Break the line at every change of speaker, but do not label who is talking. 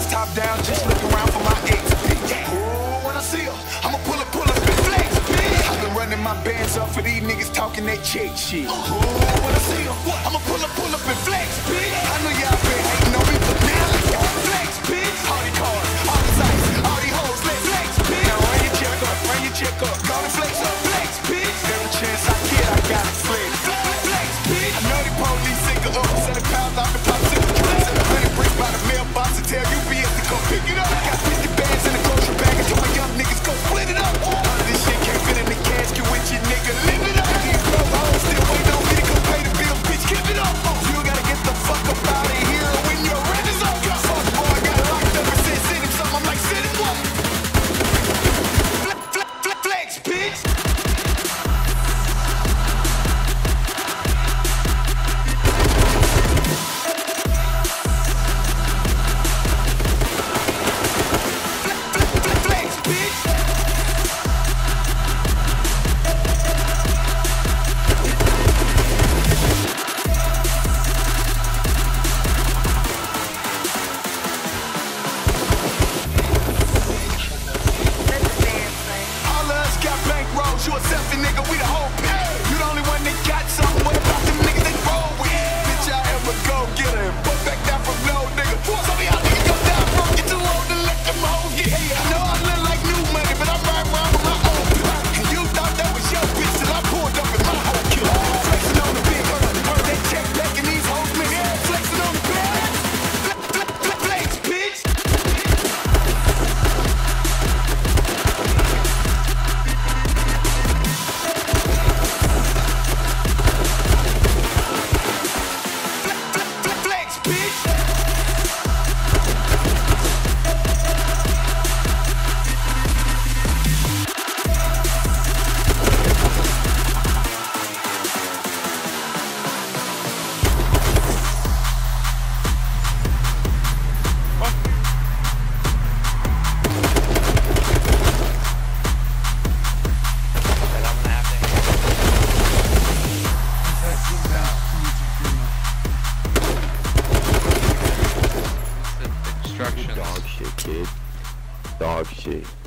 top down, just look around for my ex. Oh, when I see her, I'ma pull up and flex, bitch. I've been running my bands up for these niggas talking that chick shit. Oh, when I see her, I'ma pull up and flex, bitch. I know y'all been hating on me, but now let's go flex, bitch. All these cars, all these ice, all these hoes, let's flex, bitch. Now run your check up, go and flex up, flex, bitch. Every chance I get, I gotta flex, flex, bitch. I know the police sick of up, selling pounds off the pop, sick of drugs, and 100 bricks by the mailbox to tell UPS to go pick it up. Got 50 bags in the grocery bag and told my young niggas go split it up. All of this shit can't fit in the casket with your nigga, live it up. These broke hoes still waiting on me to go pay the bill, bitch, give it up. You gotta get the fuck up out of here when your rent is up. Fuck boy, I got locked up and said send him something, I'm like send him what? Flex, bitch. You a selfie nigga, we the whole bitch. You the only one that got something. What about them niggas they roll with? Bitch, I ever go get her and put back down from no nigga. Some of y'all niggas go down broke, get too old to let them hoes get. I know I look like new money, but I'm riding around with my own bitch. And you thought that was your bitch till I pulled up in my whole kid. Flexing on the big bird, they check back and these hoes miss. Flexing on the bed, flex, bitch.
Dog shit, kid. Dog shit.